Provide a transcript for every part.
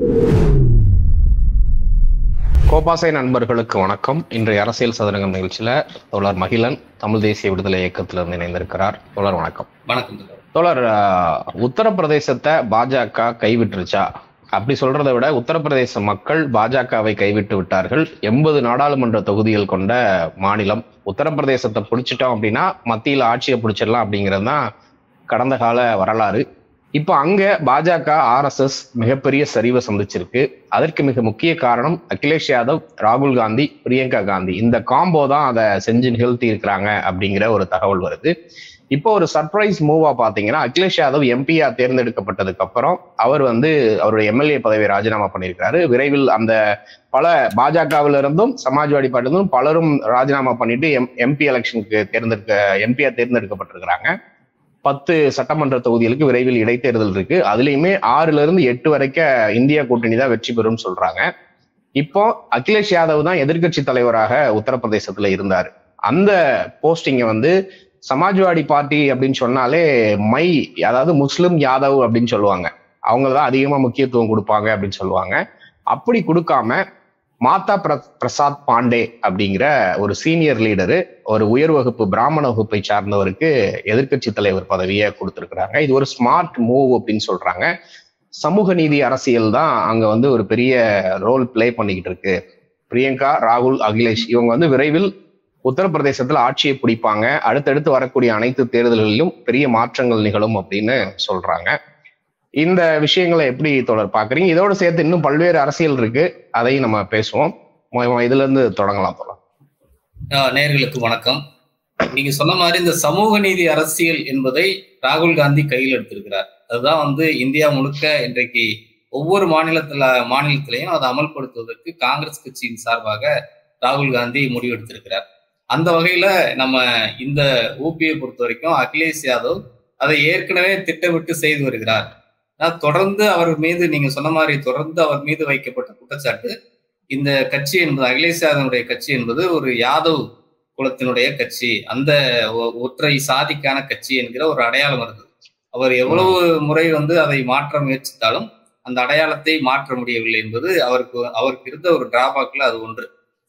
கோபாசை நண்பர்களுக்கு வணக்கம். இன்றைய அரசியல் சதுரங்கம் நிகழ்ச்சியில தோழர் மகிழன் தமிழ் தேசிய விடுதலை இயக்கத்திலிருந்து இணைந்திருக்கிறார். தோழர் வணக்கம். வணக்கம் தோழர், உத்தரப்பிரதேசத்தை பாஜக கைவிட்டுருச்சா? அப்படி சொல்றதை விட உத்தரப்பிரதேச மக்கள் பாஜகவை கைவிட்டு விட்டார்கள். 80 நாடாளுமன்ற தொகுதிகள் கொண்ட மாநிலம். உத்தரப்பிரதேசத்தை பிடிச்சிட்டோம் அப்படின்னா மத்தியில் ஆட்சியை பிடிச்சிடலாம் அப்படிங்கிறது தான் கடந்த கால வரலாறு. இப்போ அங்க பாஜக RSS மிகப்பெரிய சரிவை சந்திச்சிருக்கு. அதற்கு மிக முக்கிய காரணம் அகிலேஷ் யாதவ், ராகுல் காந்தி, பிரியங்கா காந்தி இந்த காம்போ தான் அதை செஞ்சு நிகழ்த்தி இருக்கிறாங்க அப்படிங்கிற ஒரு தகவல் வருது. இப்போ ஒரு சர்ப்ரைஸ் மூவா பாத்தீங்கன்னா, அகிலேஷ் யாதவ் எம்பியா தேர்ந்தெடுக்கப்பட்டதுக்கு அப்புறம் அவர் அவருடைய MLA பதவியை ராஜினாமா பண்ணியிருக்கிறாரு. விரைவில் அந்த பல பாஜகவில இருந்தும் சமாஜ்வாடி பார்ட்டிலும் பலரும் ராஜினாமா பண்ணிட்டு MP எலெக்ஷனுக்கு எம்பியா தேர்ந்தெடுக்கப்பட்டிருக்கிறாங்க. 10 சட்டமன்ற தொகுதிகளுக்கு விரைவில் இடைத்தேர்தல் இருக்கு. அதுலயுமே 6ல இருந்து 8 வரைக்கும் இந்தியா கூட்டணி தான் வெற்றி பெறும் சொல்றாங்க. இப்போ அகிலேஷ் யாதவ் தான் எதிர்கட்சி தலைவராக உத்தரப்பிரதேசத்துல இருந்தாரு. அந்த போஸ்டிங்க சமாஜ்வாடி பார்ட்டி அப்படின்னு சொன்னாலே அதாவது முஸ்லிம் யாதவ் அப்படின்னு சொல்லுவாங்க. அவங்கதான் அதிகமா முக்கியத்துவம் கொடுப்பாங்க அப்படின்னு சொல்லுவாங்க. அப்படி கொடுக்காம மாதா பிரசாத் பாண்டே அப்படிங்கிற ஒரு சீனியர் லீடரு, ஒரு உயர் வகுப்பு பிராமண வகுப்பை சார்ந்தவருக்கு எதிர்கட்சி தலைவர் பதவியை கொடுத்திருக்கிறாங்க. இது ஒரு ஸ்மார்ட் மூவ் அப்படின்னு சொல்றாங்க. சமூக நீதி அரசியல் தான் அங்க ஒரு பெரிய ரோல் பிளே பண்ணிக்கிட்டு இருக்கு. பிரியங்கா, ராகுல், அகிலேஷ் இவங்க விரைவில் உத்தரப்பிரதேசத்துல ஆட்சியை பிடிப்பாங்க. அடுத்தடுத்து வரக்கூடிய அனைத்து தேர்தல்களிலும் பெரிய மாற்றங்கள் நிகழும் அப்படின்னு சொல்றாங்க. இந்த விஷயங்களை எப்படி தொடர் பாக்குறீங்க? இதோடு சேர்த்து இன்னும் பல்வேறு அரசியல் இருக்கு, அதையும் நம்ம பேசுவோம். இதுல இருந்து தொடங்கலாம். நேயர்களுக்கு வணக்கம். நீங்க சொன்ன மாதிரி இந்த சமூக நீதி அரசியல் என்பதை ராகுல் காந்தி கையில் எடுத்திருக்கிறார். அதுதான் இந்தியா முழுக்க இன்றைக்கு ஒவ்வொரு மாநிலத்திலையும் அதை அமல்படுத்துவதற்கு காங்கிரஸ் கட்சியின் சார்பாக ராகுல் காந்தி முடிவெடுத்திருக்கிறார். அந்த வகையில நம்ம இந்த UPயை பொறுத்த வரைக்கும் அகிலேஷ் யாதவ் அதை ஏற்கனவே திட்டமிட்டு செய்து வருகிறார். தொடர்ந்து அவர் மீது நீங்க சொன்ன மாதிரி தொடர்ந்து அவர் மீது வைக்கப்பட்ட குற்றச்சாட்டு, இந்த கட்சி என்பது அகிலேஷ் யாதவனுடைய கட்சி என்பது ஒரு யாதவ் குலத்தினுடைய கட்சி, அந்த ஒற்றை சாதிக்கான கட்சி என்கிற ஒரு அடையாளம் இருக்குது. அவர் எவ்வளவு முறை அதை மாற்ற முயற்சித்தாலும் அந்த அடையாளத்தை மாற்ற முடியவில்லை என்பது அவருக்கு இருந்த ஒரு டிராபேக்ல அது ஒன்று.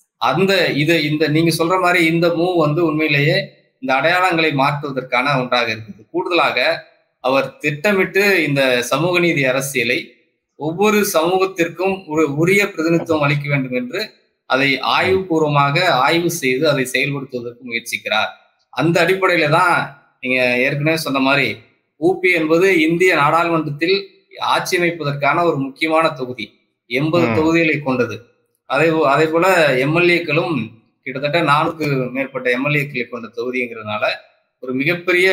இந்த நீங்க சொல்ற மாதிரி இந்த மூவ் உண்மையிலேயே இந்த அடையாளங்களை மாற்றுவதற்கான ஒன்றாக இருக்குது. கூடுதலாக அவர் திட்டமிட்டு இந்த சமூக நீதி அரசியலை ஒவ்வொரு சமூகத்திற்கும் உரிய பிரதிநிதித்துவம் அளிக்க வேண்டும் என்று அதை ஆய்வுபூர்வமாக ஆய்வு செய்து அதை செயல்படுத்துவதற்கு முயற்சிக்கிறார். அந்த அடிப்படையில தான் நீங்க ஏற்கனவே சொன்ன மாதிரி UP என்பது இந்திய நாடாளுமன்றத்தில் ஆட்சி அமைப்பதற்கான ஒரு முக்கியமான தொகுதி, 80 தொகுதிகளை கொண்டது. அதே போல MLAக்களும் கிட்டத்தட்ட 4க்கு மேற்பட்ட MLAக்களை கொண்ட தொகுதிங்கிறதுனால ஒரு மிகப்பெரிய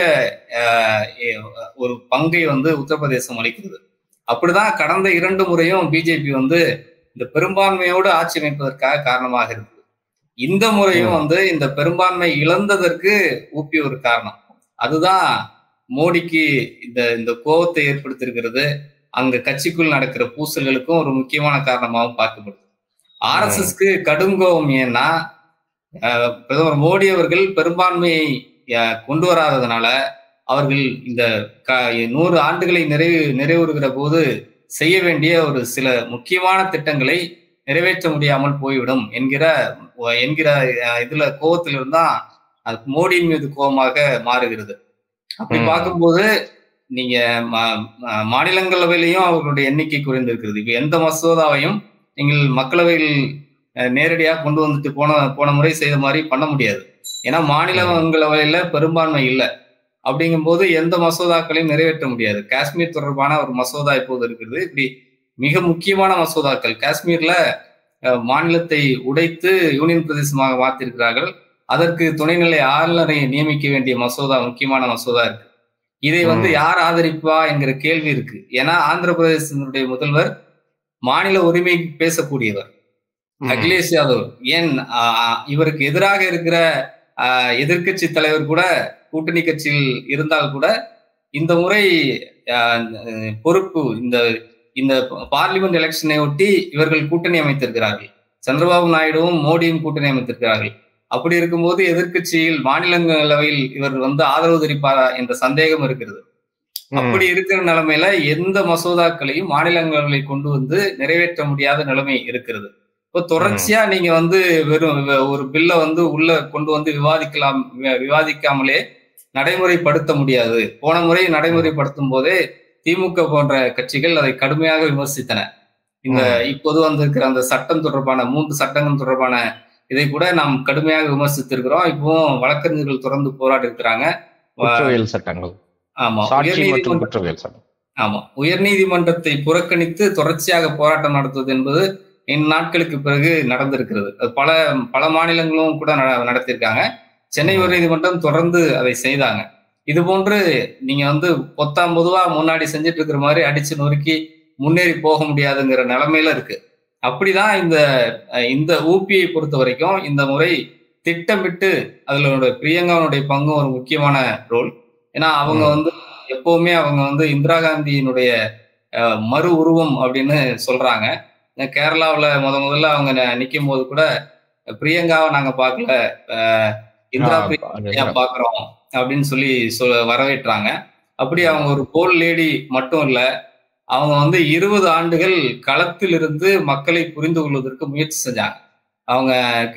ஒரு பங்கை உத்தரப்பிரதேசம் அளிக்கிறது. அப்படிதான் கடந்த 2 முறையும் BJP இந்த பெரும்பான்மையோடு ஆட்சி அமைப்பதற்காக காரணமாக இருக்குது. இந்த முறையும் இந்த பெரும்பான்மை இழந்ததற்கு UP ஒரு காரணம். அதுதான் மோடிக்கு இந்த கோபத்தை ஏற்படுத்தியிருக்கிறது. அங்க கட்சிக்குள் நடக்கிற பூசல்களுக்கும் ஒரு முக்கியமான காரணமாகவும் பார்க்கப்படுது. RSSக்கு கடும் கோபம் ஏன்னா, பிரதமர் மோடி அவர்கள் பெரும்பான்மையை கொண்டு வராததுனால அவர்கள் இந்த 100 ஆண்டுகளை நிறைவுறுகிற போது செய்ய வேண்டிய ஒரு சில முக்கியமான திட்டங்களை நிறைவேற்ற முடியாமல் போய்விடும் என்கிற இதுல கோபத்திலிருந்து தான் அது மோடியின் மீது கோபமாக மாறுகிறது. அப்படி பார்க்கும்போது நீங்க மாநிலங்களவையிலையும் அவர்களுடைய எண்ணிக்கை குறைந்திருக்கிறது. இப்ப எந்த மசோதாவையும் நீங்கள் மக்களவையில் நேரடியாக கொண்டு வந்துட்டு போன முறை செய்த மாதிரி பண்ண முடியாது. ஏன்னா மாநிலங்களவையில பெரும்பான்மை இல்லை. அப்படிங்கும் போது எந்த மசோதாக்களையும் நிறைவேற்ற முடியாது. காஷ்மீர் தொடர்பான ஒரு மசோதா இப்போது இருக்கிறது. இப்படி மிக முக்கியமான மசோதாக்கள், காஷ்மீர்ல மாநிலத்தை உடைத்து யூனியன் பிரதேசமாக மாற்றிருக்கிறார்கள். அதற்கு துணைநிலை ஆளுநரை நியமிக்க வேண்டிய மசோதா, முக்கியமான மசோதா இருக்கு. இதை யார் ஆதரிப்பா என்கிற கேள்வி இருக்கு. ஏன்னா ஆந்திர பிரதேசத்தினுடைய முதல்வர் மாநில உரிமை பேசக்கூடியவர் அகிலேஷ் யாதவ். ஏன் இவருக்கு எதிராக இருக்கிற எதிர்கட்சி தலைவர் கூட கூட்டணி கட்சியில் இருந்தால் கூட இந்த முறை பொறுப்பு இந்த பார்லிமெண்ட் எலெக்ஷனை ஒட்டி இவர்கள் கூட்டணி அமைத்திருக்கிறார்கள். சந்திரபாபு நாயுடுவும் மோடியும் கூட்டணி அமைத்திருக்கிறார்கள். அப்படி இருக்கும்போது எதிர்கட்சியில் மாநிலங்களவையில் இவர் ஆதரவு தெரிவிப்பாரா என்ற சந்தேகம் இருக்கிறது. அப்படி இருக்கிற நிலைமையில எந்த மசோதாக்களையும் மாநிலங்களை கொண்டு வந்து நிறைவேற்ற முடியாத நிலைமை இருக்கிறது. இப்போ தொடர்ச்சியா நீங்க வந்து வெறும் ஒரு பில்ல வந்து உள்ள கொண்டு வந்து விவாதிக்காமலே நடைமுறைப்படுத்த முடியாது. போன முறை நடைமுறைப்படுத்தும் போதே திமுக போன்ற கட்சிகள் அதை கடுமையாக விமர்சித்தன. இந்த இப்போது வந்திருக்கிற அந்த சட்டம் தொடர்பான 3 சட்டங்கள் தொடர்பான இதை கூட நாம் கடுமையாக விமர்சித்திருக்கிறோம். இப்பவும் வழக்கறிஞர்கள் தொடர்ந்து போராடி இருக்கிறாங்க. குற்றவியல் சட்டங்கள். ஆமா, ஆமா, உயர்நீதிமன்றத்தை புறக்கணித்து தொடர்ச்சியாக போராட்டம் நடத்துவது என்பது நாட்களுக்கு பிறகு நடந்திருக்கிறது. பல பல மாநிலங்களும் கூட நடத்திருக்காங்க. சென்னை உயர்நீதிமன்றம் தொடர்ந்து அதை செய்தாங்க. இது போன்று நீங்க வந்து பொதுவா முன்னாடி செஞ்சுட்டு இருக்கிற மாதிரி அடிச்சு நொறுக்கி முன்னேறி போக முடியாதுங்கிற நிலைமையில இருக்கு. அப்படிதான் இந்த ஊபியை பொறுத்த வரைக்கும் இந்த முறை திட்டமிட்டு அதுல பிரியங்காவுடைய பங்கும் ஒரு முக்கியமான ரோல். ஏன்னா அவங்க வந்து எப்பவுமே அவங்க வந்து இந்திரா காந்தியினுடைய மறு உருவம் அப்படின்னு சொல்றாங்க. கேரளாவில் முதல்ல அவங்க நிற்கும் போது கூட பிரியங்காவை நாங்க பார்க்கல, இந்திரா பிரியா பாக்குறோம் அப்படின்னு சொல்லி வரவேற்றாங்க. அப்படி அவங்க ஒரு போல் லேடி மட்டும் இல்ல, அவங்க வந்து 20 ஆண்டுகள் களத்தில் இருந்து மக்களை புரிந்து கொள்வதற்கு முயற்சி செஞ்சாங்க. அவங்க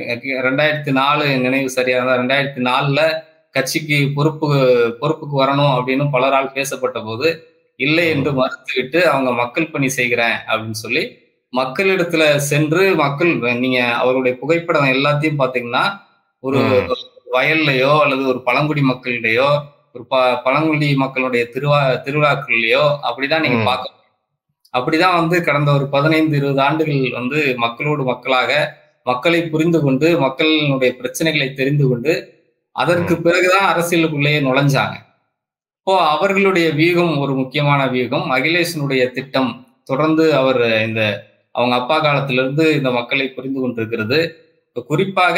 2004 நினைவு சரியா இருந்தா 2004ல கட்சிக்கு பொறுப்புக்கு வரணும் அப்படின்னு பலரால் பேசப்பட்ட போது இல்லை என்று மறுத்துவிட்டு அவங்க மக்கள் பணி செய்கிறேன் அப்படின்னு சொல்லி மக்களிடத்துல சென்று நீங்க அவருடைய புகைப்படம் எல்லாத்தையும் பாத்தீங்கன்னா ஒரு வயல்லையோ அல்லது ஒரு பழங்குடி மக்களிடையோ ஒரு பழங்குடி மக்களுடைய திருவிழாக்கள்லயோ அப்படிதான் நீங்க பார்க்க. அப்படிதான் வந்து கடந்த ஒரு 15-20 ஆண்டுகள் வந்து மக்களோடு மக்களாக மக்களை புரிந்து கொண்டு மக்களினுடைய பிரச்சனைகளை தெரிந்து கொண்டு அதற்கு பிறகுதான் அரசியலுக்குள்ளேயே நுழைஞ்சாங்க. இப்போ அவர்களுடைய வியூகம் ஒரு முக்கியமான வியூகம். அகிலேஷனுடைய திட்டம் தொடர்ந்து அவர் அவங்க அப்பா காலத்திலிருந்து இந்த மக்களை புரிந்து கொண்டிருக்கிறது. குறிப்பாக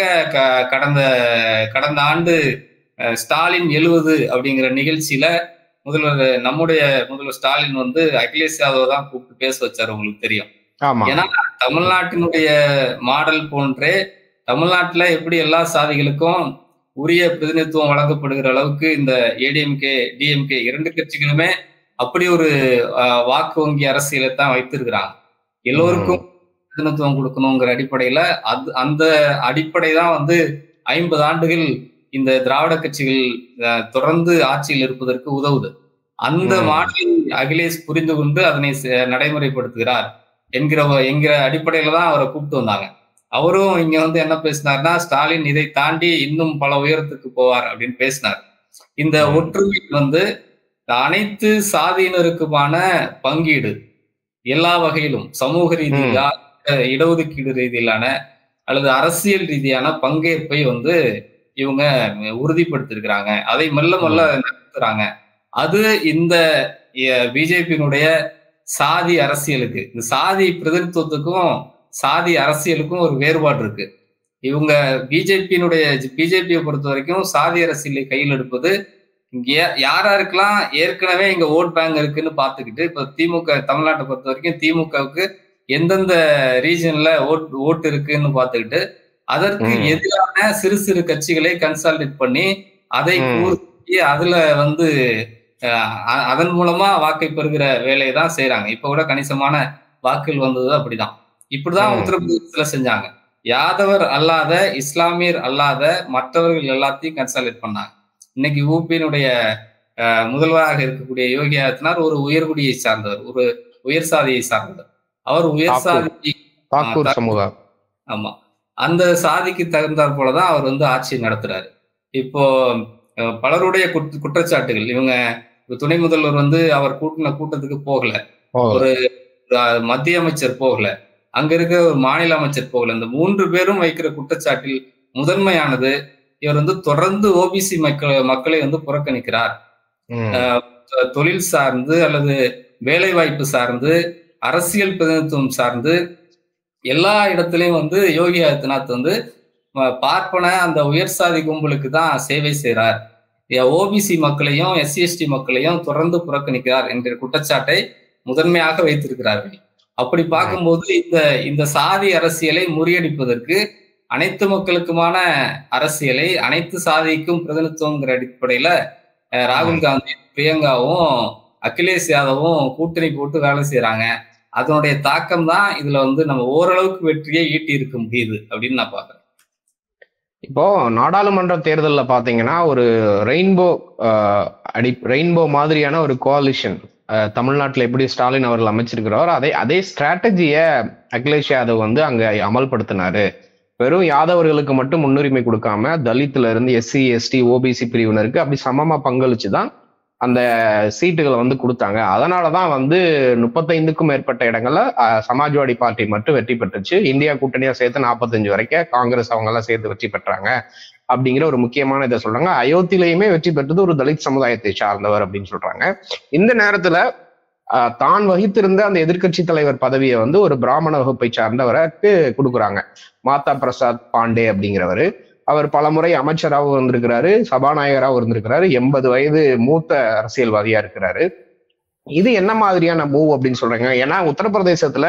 கடந்த ஆண்டு ஸ்டாலின் 70 அப்படிங்கிற நிகழ்ச்சியில நம்முடைய முதல்வர் ஸ்டாலின் வந்து அகிலேஷ் யாதவ் தான் கூப்பிட்டு பேச வச்சாரு. உங்களுக்கு தெரியும். ஏன்னா தமிழ்நாட்டினுடைய மாடல் போன்றே தமிழ்நாட்டுல எப்படி எல்லா சாதிகளுக்கும் உரிய பிரதிநிதித்துவம் வழங்கப்படுகிற அளவுக்கு இந்த ஏடிஎம்கே டிஎம்கே 2 கட்சிகளுமே அப்படி ஒரு வாக்கு வங்கி அரசியலை தான் வைத்திருக்கிறாங்க. எல்லோருக்கும் பிரதிநிதித்துவம் கொடுக்கணுங்கிற அடிப்படையில அந்த அடிப்படை தான் வந்து 50 ஆண்டுகள் இந்த திராவிட கட்சிகள் தொடர்ந்து ஆட்சியில் இருப்பதற்கு உதவுது. அந்த மாடலில் அகிலேஷ் புரிந்து கொண்டு அதனை நடைமுறைப்படுத்துகிறார் என்கிற அடிப்படையில தான் அவரை கூப்பிட்டு வந்தாங்க. அவரும் இங்க வந்து என்ன பேசினார்னா, ஸ்டாலின் இதை தாண்டி இன்னும் பல உயரத்துக்கு போவார் அப்படின்னு பேசினார். இந்த ஒற்றுமை வந்து அனைத்து சாதியினருக்குமான பங்கீடு எல்லா வகையிலும் சமூக ரீதியா இடஒதுக்கீடு ரீதியிலான அல்லது அரசியல் ரீதியான பங்கேற்பை வந்து இவங்க உறுதிப்படுத்திருக்கிறாங்க. அதை மெல்ல நடத்துறாங்க. அது இந்த பிஜேபியினுடைய சாதி அரசியலுக்கு, இந்த சாதி பிரதிநிதித்துவத்துக்கும் சாதி அரசியலுக்கும் ஒரு வேறுபாடு இருக்கு. இவங்க பிஜேபியை பொறுத்த வரைக்கும் சாதி அரசியலை கையில் எடுப்பது யாருக்கெல்லாம் ஏற்கனவே இங்க ஓட் பேங்க் இருக்குன்னு பாத்துக்கிட்டு, இப்ப திமுக தமிழ்நாட்டை பொறுத்த வரைக்கும் திமுகவுக்கு எந்தெந்த ரீஜன்ல ஓட்டு இருக்குன்னு பாத்துக்கிட்டு அதற்கு எதிரான சிறு சிறு கட்சிகளை கன்சாலிடேட் பண்ணி அதை கூறி அதுல வந்து அதன் மூலமா வாக்கை பெறுகிற வேலையை தான் செய்யறாங்க. இப்ப கூட கணிசமான வாக்குகள் வந்தது அப்படிதான். இப்படிதான் உத்தரப்பிரதேசத்துல செஞ்சாங்க. யாதவர் அல்லாத இஸ்லாமியர் அல்லாத மற்றவர்கள் எல்லாத்தையும் கன்சாலிடேட் பண்ணாங்க. இன்னைக்கு யூபியினுடைய முதல்வராக இருக்கக்கூடிய யோகி ஆதித்யநாத் ஒரு உயர்குடியை சார்ந்தவர், ஒரு உயர் சாதியை சார்ந்தவர். அவர் உயர் சாதி சமூகம், ஆமா, அந்த சாதிக்கு தகுந்தாற் போலதான் அவர் வந்து ஆட்சி நடத்துறாரு. இப்போ பலருடைய குற்றச்சாட்டுகள், இவங்க துணை முதல்வர் வந்து அவர் கூட்டத்துக்கு போகல, ஒரு மத்திய அமைச்சர் போகல, அங்க இருக்க ஒரு மாநில அமைச்சர் போகல. இந்த 3 பேரும் வைக்கிற குற்றச்சாட்டில் முதன்மையானது இவர் வந்து தொடர்ந்து ஓபிசி மக்களை வந்து புறக்கணிக்கிறார். தொழில் சார்ந்து அல்லது வேலை வாய்ப்பு சார்ந்து அரசியல் பிரதிநிதித்துவம் சார்ந்து எல்லா இடத்துலயும் வந்து யோகி ஆதித்யநாத் வந்து பார்ப்பன அந்த உயர் சாதி கும்பலுக்கு தான் சேவை செய்கிறார், ஓபிசி மக்களையும் எஸ்சி/எஸ்டி மக்களையும் தொடர்ந்து புறக்கணிக்கிறார் என்கிற குற்றச்சாட்டை முதன்மையாக வைத்திருக்கிறார்கள். அப்படி பார்க்கும்போது இந்த சாதி அரசியலை முறியடிப்பதற்கு அனைத்து மக்களுக்குமான அரசியலை அனைத்து சாதிக்கும் பிரதிநிதித்துவங்கிற அடிப்படையில ராகுல் காந்தி பிரியங்காவும் அகிலேஷ் யாதவும் கூட்டணி போட்டு வேலை செய்யறாங்க. அதனுடைய தாக்கம் தான் இதுல வந்து நம்ம ஓரளவுக்கு வெற்றியை ஈட்டி இருக்க முடியுது அப்படின்னு நான் பாக்குறேன். இப்போ நாடாளுமன்ற தேர்தல்ல பாத்தீங்கன்னா ஒரு ரெயின்போ ரெயின்போ மாதிரியான ஒரு கோலிஷன் தமிழ்நாட்டுல எப்படி ஸ்டாலின் அவர்கள் அமைச்சிருக்கிறாரோ அதே ஸ்ட்ராட்டஜிய அகிலேஷ் யாதவ் வந்து அங்க அமல்படுத்தினாரு. வெறும் யாதவர்களுக்கு மட்டும் முன்னுரிமை கொடுக்காம தலித்ல இருந்து எஸ்சி எஸ்டி ஓபிசி பிரிவினருக்கு அப்படி சமமா பங்களிச்சுதான் அந்த சீட்டுகளை வந்து கொடுத்தாங்க. அதனாலதான் வந்து 35க்கும் மேற்பட்ட இடங்கள்ல சமாஜ்வாடி பார்ட்டி மட்டும் வெற்றி பெற்றுச்சு. இந்தியா கூட்டணியா சேர்த்து 45 வரைக்கும் காங்கிரஸ் அவங்க எல்லாம் சேர்த்து வெற்றி பெற்றாங்க அப்படிங்கிற ஒரு முக்கியமான இதை சொல்றாங்க. அயோத்தியிலையுமே வெற்றி பெற்றது ஒரு தலித் சமுதாயத்தை சார்ந்தவர் அப்படின்னு சொல்றாங்க. இந்த நேரத்துல தான் வகித்திருந்த அந்த எதிர்கட்சி தலைவர் பதவியை வந்து ஒரு பிராமண வகுப்பை சார்ந்தவருக்கு கொடுக்குறாங்க. மாதா பிரசாத் பாண்டே அப்படிங்கிறவரு. அவர் பலமுறை அமைச்சராகவும் இருந்திருக்கிறாரு, சபாநாயகராகவும் இருந்திருக்கிறாரு, 80 வயது மூத்த அரசியல்வாதியா இருக்கிறாரு. இது என்ன மாதிரியான மூவ் அப்படின்னு சொல்றாங்க? ஏன்னா உத்தரப்பிரதேசத்துல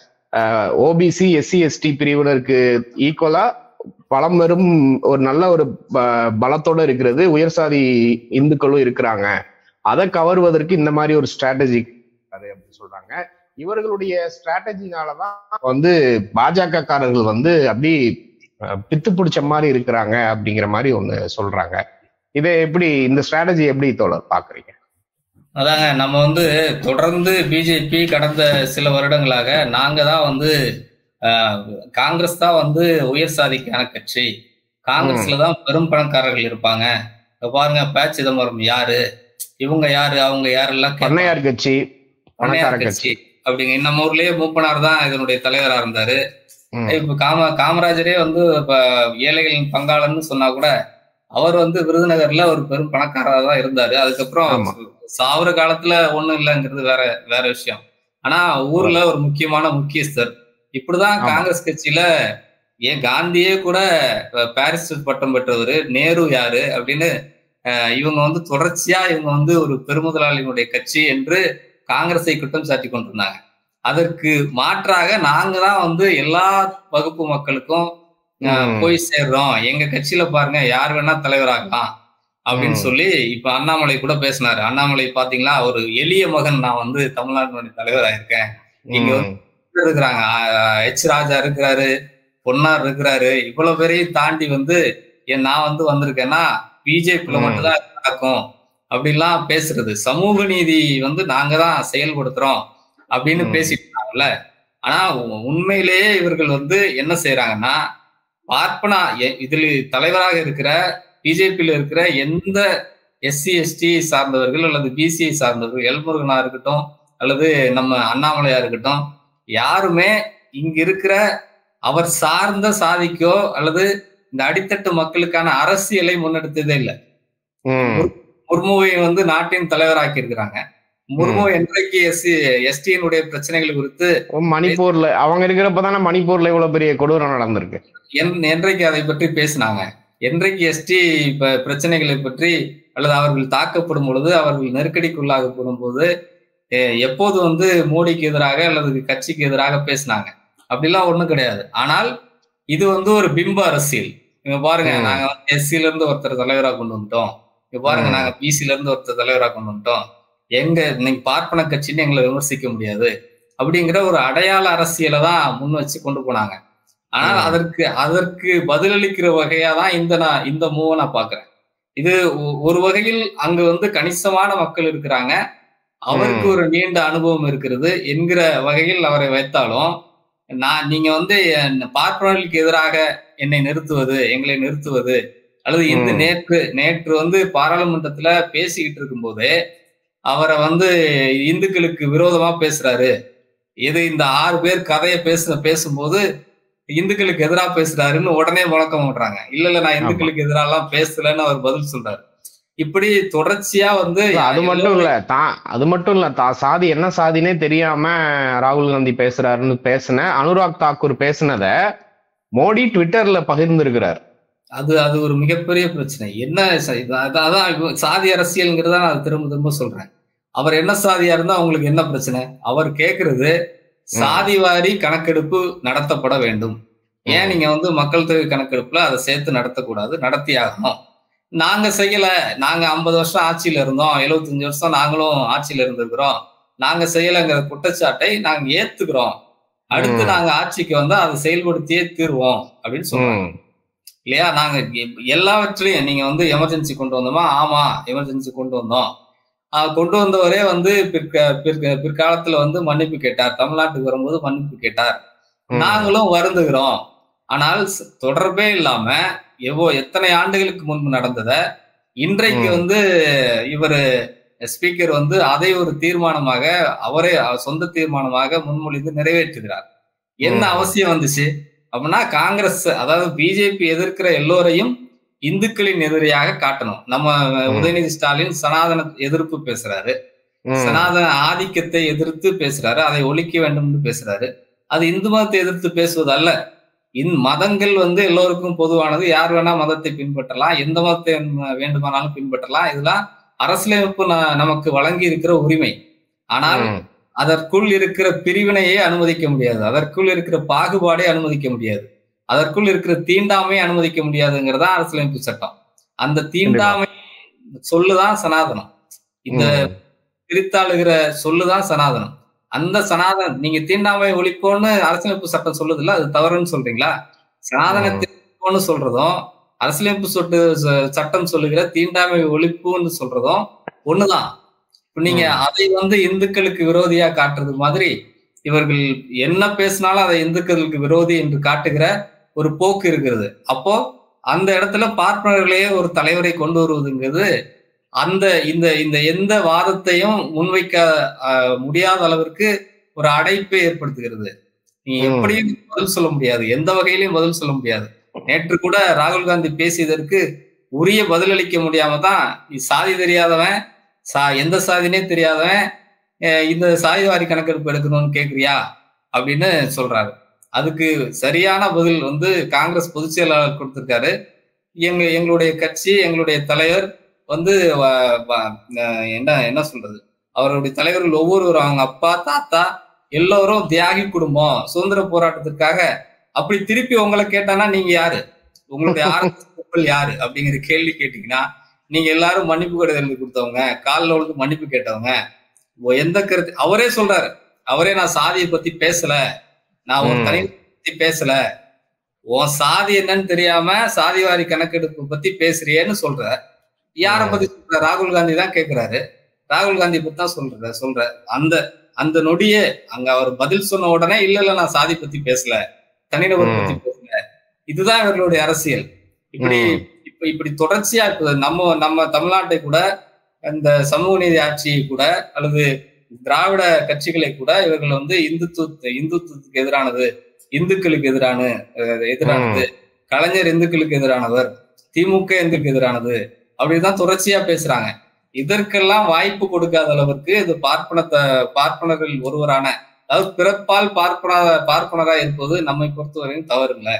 ஓபிசி எஸ்சி எஸ்டி பிரிவினருக்கு ஈக்குவலா பலம் வரும் ஒரு நல்ல ஒரு பலத்தோட இருக்கிறது உயர் சாதி இந்துக்களும் இருக்கிறாங்க. அதை கவருவதற்கு இந்த மாதிரி ஒரு ஸ்ட்ராட்டஜி அப்படின்னு சொல்றாங்க. இவர்களுடைய ஸ்ட்ராட்டஜினாலதான் வந்து பாஜக காரர்கள் வந்து அப்படி பித்து பிடிச்ச மாதிரி இருக்கிறாங்க அப்படிங்கிற மாதிரி ஒண்ணு சொல்றாங்க. இதை எப்படி, இந்த ஸ்ட்ராட்டஜி எப்படி தோழர் பாக்குறீங்க? அதாங்க, நம்ம வந்து தொடர்ந்து பிஜேபி கடந்த சில வருடங்களாக நாங்க தான் வந்து காங்கிரஸ் தான் வந்து உயர் சாதிக்கான கட்சி, காங்கிரஸ்ல தான் பெரும் பணக்காரர்கள் இருப்பாங்க, பாருங்க ப சிதம்பரம் யாரு, இவங்க யாரு, அவங்க யாரெல்லாம் பண்ணையார் கட்சி, பண்ணையார் கட்சி அப்படிங்க. நம்ம ஊர்லயே மூப்பனார் தான் இதனுடைய தலைவரா இருந்தாரு. இப்ப காமராஜரே வந்து இப்ப ஏழைகளின் பங்காளன்னு சொன்னா கூட அவர் வந்து விருதுநகர்ல ஒரு பெரும் பணக்காரராக தான் இருந்தாரு. அதுக்கப்புறம் சாவர காலத்துல ஒண்ணும் இல்லைங்கிறது வேற விஷயம். ஆனா ஊர்ல ஒரு முக்கியமான முக்கியஸ்தர். இப்படிதான் காங்கிரஸ் கட்சியில ஏன் காந்தியே கூட பாரிஸ் பட்டம் பெற்றவர், நேரு யாரு அப்படின்னு இவங்க வந்து தொடர்ச்சியா இவங்க வந்து ஒரு பெருமுதலாளியினுடைய கட்சி என்று காங்கிரஸை குற்றம் சாட்டி கொண்டிருந்தாங்க. அதற்கு மாற்றாக நாங்க தான் வந்து எல்லா வகுப்பு மக்களுக்கும் போய் சேர்றோம், எங்க கட்சியில பாருங்க யார் வேணா தலைவராகலாம் அப்படின்னு சொல்லி இப்ப அண்ணாமலை கூட பேசினாரு. அண்ணாமலை பாத்தீங்களா, ஒரு எளிய மகன், நான் வந்து தமிழ்நாட்டினுடைய தலைவரா இருக்கேன், இங்க வந்து இருக்கிறாங்க எச் ராஜா இருக்கிறாரு, பொன்னார் இருக்கிறாரு, இவ்வளவு பேரையும் தாண்டி வந்து நான் வந்து வந்திருக்கேன்னா பிஜேபியில மட்டும்தான் நடக்கும் அப்படின்லாம் பேசுறது. சமூக நீதி வந்து நாங்க தான் செயல்படுத்துறோம் அப்படின்னு பேசிட்டு இருக்காங்கல்ல. ஆனா உண்மையிலேயே இவர்கள் வந்து என்ன செய்யறாங்கன்னா, பார்ப்பனா இதுல தலைவராக இருக்கிற பிஜேபியில இருக்கிற எந்த எஸ்சி எஸ்டி சார்ந்தவர்கள் அல்லது பிசிஐ சார்ந்தவர்கள், எல்முருகனா இருக்கட்டும் அல்லது நம்ம அண்ணாமலையா இருக்கட்டும், யாருமே இங்க இருக்கிற அவர் சார்ந்த சாதிக்கோ அல்லது இந்த அடித்தட்டு மக்களுக்கான அரசியலை முன்னெடுத்ததே இல்லை. முர்முவை வந்து நாட்டின் தலைவராக்கி இருக்கிறாங்க. முர்மு என்றைக்கு எஸ்டியினுடைய பிரச்சனைகள் குறித்து மணிப்பூர்ல அவங்க இருக்கிறப்பதானே மணிப்பூர்ல இவ்வளவு பெரிய கொடூரம் நடந்திருக்கு, என்றைக்கு அதை பற்றி பேசினாங்க? என்றைக்கு எஸ்டி பிரச்சனைகளை பற்றி அல்லது அவர்கள் தாக்கப்படும் பொழுது, அவர்கள் நெருக்கடிக்குள்ளாகப்படும் போது எப்போது வந்து மோடிக்கு எதிராக அல்லது கட்சிக்கு எதிராக பேசினாங்க? அப்படிலாம் ஒண்ணும் கிடையாது. ஆனால் இது வந்து ஒரு பிம்ப அரசியல். இங்க பாருங்க, நாங்க வந்து எஸ்சில இருந்து ஒருத்தர் தலைவரா கொண்டு வந்துட்டோம், இங்க பாருங்க நாங்க பிசில இருந்து ஒருத்தர் தலைவரா கொண்டு வந்துட்டோம், எங்க நீங்க பார்ப்பன கட்சின்னு எங்களை விமர்சிக்க முடியாது அப்படிங்கிற ஒரு அடையாள அரசியலை தான் முன் வச்சு கொண்டு போனாங்க. ஆனால் அதற்கு பதிலளிக்கிற வகையா தான் இந்த மூவை நான் பாக்குறேன். இது ஒரு வகையில் அங்க வந்து கணிசமான மக்கள் இருக்கிறாங்க, அவருக்கு ஒரு நீண்ட அனுபவம் இருக்கிறது என்கிற வகையில் அவரை வைத்தாலும், நீங்க வந்து பார்ப்பனர்களுக்கு எதிராக என்னை நிறுத்துவது, எங்களை நிறுத்துவது அல்லது இந்த நேற்று வந்து பாராளுமன்றத்துல பேசிக்கிட்டு இருக்கும் போதே அவரை வந்து இந்துக்களுக்கு விரோதமா பேசுறாரு, இது இந்த 6 பேர் கதையை பேசும்போது இந்துக்களுக்கு எதிராக பேசுறாருன்னு உடனே முழக்கம் விடுறாங்க. இல்ல நான் இந்துக்களுக்கு எதிராலாம் பேசலன்னு அவர் பதில் சொல்றாரு. இப்படி தொடர்ச்சியா வந்து அது மட்டும் இல்ல தான் சாதி என்ன சாதினே தெரியாம ராகுல் காந்தி பேசுறாருன்னு பேசின அனுராக் தாக்கூர் பேசினத மோடி ட்விட்டர்ல பகிர்ந்திருக்கிறார். அது ஒரு மிகப்பெரிய பிரச்சனை. என்ன அதான் சாதி அரசியல்ங்கிறத நான் திரும்ப சொல்றேன். அவர் என்ன சாதியா இருந்தா அவங்களுக்கு என்ன பிரச்சனை? அவர் கேட்கறது சாதிவாரி கணக்கெடுப்பு நடத்தப்பட வேண்டும். ஏன் நீங்க வந்து மக்கள் தொகை கணக்கெடுப்புல அதை சேர்த்து நடத்தக்கூடாது? நடத்தி ஆகணும். நாங்க செய்யல, நாங்க 50 வருஷம் ஆட்சியில இருந்தோம், 75 வருஷம் நாங்களும் ஆட்சியில இருந்திருக்கிறோம், நாங்க செய்யலைங்கிற குற்றச்சாட்டை நாங்க ஏத்துக்கிறோம், அடுத்து நாங்க ஆட்சிக்கு வந்தா அதை செயல்படுத்தியே தீர்வோம் அப்படின்னு சொல்றாங்க இல்லையா. நாங்க எல்லாவற்றையும் நீங்க வந்து எமர்ஜென்சி கொண்டு வந்தோமா, ஆமா எமர்ஜென்சி கொண்டு வந்தோம், கொண்டு வந்தவரே வந்து பிற்காலத்துல வந்து மன்னிப்பு கேட்டார், தமிழ்நாட்டுக்கு வரும்போது மன்னிப்பு கேட்டார், நாங்களும் வருந்துகிறோம். ஆனால் தொடர்பே இல்லாம எத்தனை ஆண்டுகளுக்கு முன்பு நடந்தத இன்றைக்கு வந்து இவர் ஸ்பீக்கர் வந்து அதை ஒரு தீர்மானமாக அவரே சொந்த தீர்மானமாக முன்மொழிந்து நிறைவேற்றுகிறார். என்ன அவசியம் வந்துச்சு அப்படின்னா, காங்கிரஸ் அதாவது பிஜேபி எதிர்க்கிற எல்லோரையும் இந்துக்களின் எதிரியாக காட்டணும். நம்ம உதயநிதி ஸ்டாலின் சனாதன எதிர்ப்பு பேசுறாரு, சனாதன ஆதிக்கத்தை எதிர்த்து பேசுறாரு, அதை ஒழிக்க வேண்டும் என்று பேசுறாரு. அது இந்து மதத்தை எதிர்த்து பேசுவது அல்ல. மதங்கள் வந்து எல்லோருக்கும் பொதுவானது, யார் வேணா மதத்தை பின்பற்றலாம், எந்த மதத்தை வேண்டுமானாலும் பின்பற்றலாம், இதெல்லாம் அரசியலமைப்பு நமக்கு வழங்கி இருக்கிற உரிமை. ஆனால் அதற்குள் இருக்கிற பிரிவினையே அனுமதிக்க முடியாது, அதற்குள் இருக்கிற பாகுபாடே அனுமதிக்க முடியாது, அதற்குள் இருக்கிற தீண்டாமையை அனுமதிக்க முடியாதுங்கிறதா அரசியலமைப்பு சட்டம். அந்த தீண்டாமை சொல்லுதான் சனாதனம், இந்த பிரித்தாளுகிற சொல்லுதான் சனாதனம். அந்த சனாதனம் நீங்க தீண்டாமை ஒழிப்போன்னு அரசியலமைப்பு சட்டம் சொல்லுது இல்ல, அது தவறுன்னு சொல்றீங்களா? சனாதனத்தை ஒழிப்போன்னு சொல்றதும் அரசியலமைப்பு சட்டம் சொல்லுகிற தீண்டாமை ஒழிப்புன்னு சொல்றதும் ஒண்ணுதான். இப்ப நீங்க அதை வந்து இந்துக்களுக்கு விரோதியா காட்டுறது மாதிரி இவர்கள் என்ன பேசினாலும் அதை இந்துக்களுக்கு விரோதி என்று காட்டுகிற ஒரு போக்கு இருக்கிறது. அப்போ அந்த இடத்துல பார்ப்பனர்களையே ஒரு தலைவரை கொண்டு வருவதுங்கிறது அந்த இந்த இந்த எந்த வாதத்தையும் முன்வைக்க முடியாத அளவிற்கு ஒரு அடைப்பை ஏற்படுத்துகிறது. நீ எப்படியும் பதில் சொல்ல முடியாது, எந்த வகையிலையும் பதில் சொல்ல முடியாது. நேற்று கூட ராகுல் காந்தி பேசியதற்கு உரிய பதிலளிக்க முடியாம தான், நீ சாதி தெரியாதவன், எந்த சாதினே தெரியாதவன் இந்த சாதிவாரி கணக்கெடுப்பு எடுக்கணும்னு கேக்குறியா அப்படின்னு சொல்றாரு. அதுக்கு சரியான பதில் வந்து காங்கிரஸ் பொதுச் செயலாளர் கொடுத்திருக்காரு. எங்களுடைய கட்சி, எங்களுடைய தலைவர் வந்து என்ன சொல்றது, அவருடைய தலைவர்கள் ஒவ்வொருவரும் அவங்க அப்பா தாத்தா எல்லோரும் தியாகி குடும்பம், சுதந்திர போராட்டத்திற்காக. அப்படி திருப்பி உங்களை கேட்டானா நீங்க யாரு, உங்களுடைய ஆரம்ப யாரு அப்படிங்கிற கேள்வி கேட்டீங்கன்னா, நீங்க எல்லாரும் மன்னிப்பு கடிதம் கொடுத்தவங்க, காலில் விழுந்து மன்னிப்பு கேட்டவங்க, எந்த கருத்து அவரே சொல்றாரு, அவரே நான் சாதியை பத்தி பேசல, நான் ஒரு தனி பத்தி பேசல, உன் சாதி என்னன்னு தெரியாம சாதிவாரி கணக்கெடுப்பு பத்தி பேசுறியேன்னு சொல்ற. யார பத்தி சொல்ற? ராகுல் காந்தி தான் கேட்கிறாரு, ராகுல் காந்தி பத்தி தான் சொல்ற. அந்த நொடியே அங்க அவர் பதில் சொன்ன உடனே இல்ல நான் சாதி பத்தி பேசல, தனிநபர் பத்தி பேசல. இதுதான் இவர்களுடைய அரசியல். இப்படி தொடர்ச்சியா இப்ப நம்ம தமிழ்நாட்டை கூட, இந்த சமூக நீதி ஆட்சியை கூட, அல்லது திராவிட கட்சிகளை கூட இவர்கள் வந்து இந்துத்துவத்துக்கு எதிரானது, இந்துக்களுக்கு எதிரானது, கலைஞர் இந்துக்களுக்கு எதிரானவர், திமுக இந்துக்கு எதிரானது அப்படிதான் தொடர்ச்சியா பேசுறாங்க. இதற்கெல்லாம் வாய்ப்பு கொடுக்காத அளவிற்கு இது பார்ப்பனர்கள் ஒருவரான, அதாவது பிறப்பால் பார்ப்பனரா இருப்பது நம்மை பொறுத்தவரையும் தவறு இல்லை.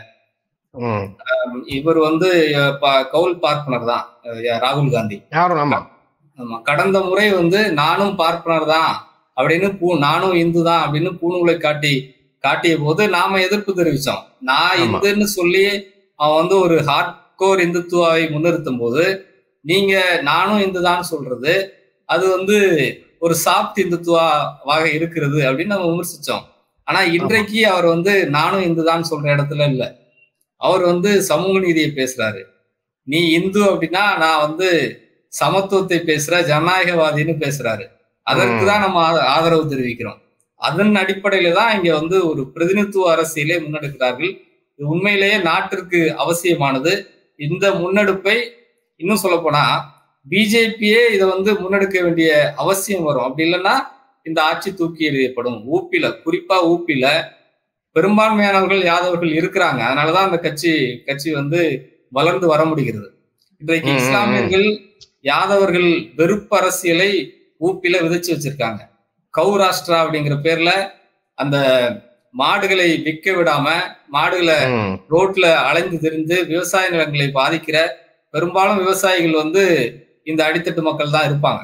இவர் வந்து கவுல் பார்ப்பனர் தான் ராகுல் காந்தி. ஆமா, கடந்த முறை வந்து நானும் பார்ப்பனர் தான் அப்படின்னு, நானும் இந்து தான் அப்படின்னு பூணூலை காட்டிய போது நாம எதிர்ப்பு தெரிவிச்சோம். நான் இந்துன்னு சொல்லி அவன் வந்து ஒரு ஹார்ட்கோர் இந்துத்துவாவை முன்னிறுத்தும் போது நீங்க நானும் இந்துதான் சொல்றது அது வந்து ஒரு சாப்ட் இந்துத்துவாவாக இருக்கிறது அப்படின்னு நம்ம விமர்சிச்சோம். ஆனா இன்றைக்கு அவர் வந்து நானும் இந்துதான் சொல்ற இடத்துல இல்ல, அவர் வந்து சமூக நீதியை பேசுறாரு. நீ இந்து அப்படின்னா நான் வந்து சமத்துவத்தை பேசுற ஜனநாயகவாதின்னு பேசுறாரு. அதற்குதான் நம்ம ஆதரவு தெரிவிக்கிறோம். அதன் அடிப்படையில தான் இங்க வந்து ஒரு பிரதிநிதித்துவ அரசியலை முன்னெடுக்கிறார்கள். இது உண்மையிலேயே நாட்டிற்கு அவசியமானது. இந்த முன்னெடுப்பை இன்னும் சொல்ல போனா பிஜேபியே இதை வந்து முன்னெடுக்க வேண்டிய அவசியம் வரும். அப்படி இல்லைன்னா இந்த ஆட்சி தூக்கி எறியப்படும். குறிப்பா ஊப்பில பெரும்பான்மையானவர்கள் யாதவர்கள் இருக்கிறாங்க. அதனாலதான் அந்த கட்சி வந்து வளர்ந்து வர முடிகிறது. இன்றைக்கு இஸ்லாமியர்கள் யாதவர்கள் வெறுப்பு அரசியலை ஊப்பில விதைச்சு வச்சிருக்காங்க. கௌராஷ்டிரா அப்படிங்கிற பேர்ல அந்த மாடுகளை விற்க விடாம, மாடுகளை ரோட்ல அலைந்து திரிந்து விவசாய நிலங்களை பாதிக்கிற பெரும்பாலும் விவசாயிகள் வந்து இந்த அடித்தட்டு மக்கள் தான் இருப்பாங்க.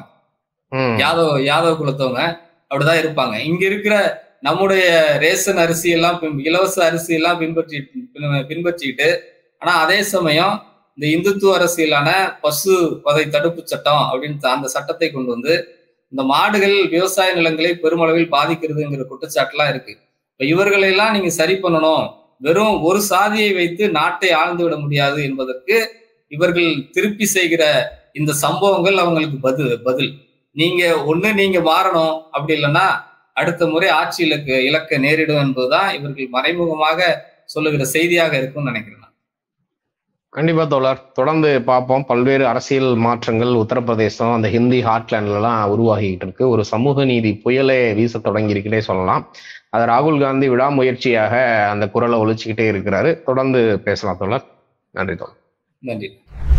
யாதவ குலத்தவங்க அப்படிதான் இருப்பாங்க. இங்க இருக்கிற நம்முடைய ரேஷன் அரிசி எல்லாம், இலவச அரிசி எல்லாம் பின்பற்றிட்டு, ஆனா அதே சமயம் இந்த இந்துத்துவ அரசியலான பசு வதை தடுப்பு சட்டம் அப்படின்னு அந்த சட்டத்தை கொண்டு வந்து இந்த மாடுகள் விவசாய நிலங்களை பெருமளவில் பாதிக்கிறதுங்கிற குற்றச்சாட்டுலாம் இருக்கு. இப்ப இவர்களெல்லாம் நீங்க சரி பண்ணணும், வெறும் ஒரு சாதியை வைத்து நாட்டை ஆழ்ந்து விட முடியாது என்பதற்கு இவர்கள் திருப்பி செய்கிற இந்த சம்பவங்கள் அவங்களுக்கு பதில். நீங்க மாறணும், அப்படி இல்லைன்னா அடுத்த முறை ஆட்சி இலக்க நேரிடும் என்பதுதான் இவர்கள் மறைமுகமாக சொல்லுகிற செய்தியாக இருக்கும்னு நினைக்கிறேன். கண்டிப்பா தோழர், தொடர்ந்து பார்ப்போம். பல்வேறு அரசியல் மாற்றங்கள் உத்தரப்பிரதேசம் அந்த ஹிந்தி ஹார்ட்லேண்ட்ல எல்லாம் உருவாகிட்டு இருக்கு. ஒரு சமூக நீதி புயலே வீச தொடங்கி இருக்குன்னே சொல்லலாம். அது ராகுல் காந்தி விடாமுயற்சியாக அந்த குரலை ஒழிச்சுக்கிட்டே இருக்கிறாரு. தொடர்ந்து பேசலாம் தோழர். நன்றி தோழர். நன்றி.